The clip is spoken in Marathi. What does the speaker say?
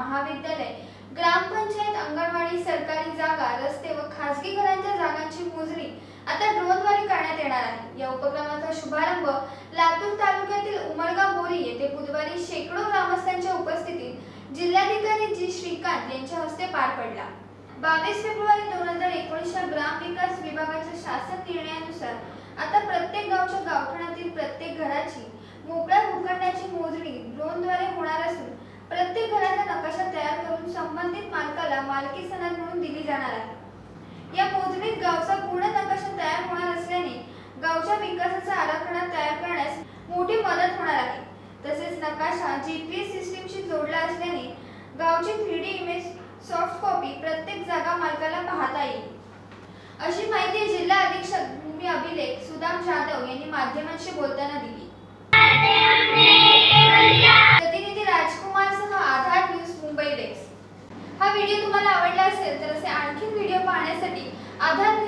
महाविद्यालय, ग्रामपंचायत, अंगणवाडी, सरकारी जागा, रस्ते व खासगी घरांच्या जागांची मोजणी आता ड्रोनद्वारे करण्यात येणार आहे। या उपक्रमाचा शुभारंभ लातूर तालुक्यातील उमरगा बोरी येथे बुधवारी शेकडो ग्रामस्थांच्या उपस्थितीत जिल्हाधिकारी जी श्रीकांत यांच्या हस्ते पार पडला। 22 फेब्रुवारी 2019 ग्राम विकास विभागाच्या शासन निर्णयानुसार आता प्रत्येक गावच्या गावठाणातील प्रत्येक घराची मोकळ्या भूखंडाची मोजणी ड्रोनद्वारे होणार असून प्रत्येक घराचा नकाशा तयार करून संबंधित मालकाला मालकी सनद म्हणून दिली जाणार आहे। या मोजणीत गावचा पूर्ण नकाशा तयार होणार असल्याने गावच्या विकासाचा आराखडा तयार करण्यास मोठी मदत होणार आहे। तसेच नकाशा जीपीएस सिस्टीमशी जोडला असल्याने गावची 3D इमेज सॉफ्ट कॉपी प्रत्येक जागा मालकाला पाहता येईल, अशी माहिती जिल्हा अधीक्षक भूमी अभिलेख सुदाम जाधव यांनी माध्यमांशी बोलताना दिली। प्रतिनिधी राजकुमार सह आधार न्यूज मुंबई डेस्क। हा व्हिडिओ तुम्हाला आवडला असेल तर असे आणखी व्हिडिओ पाहण्यासाठी आधार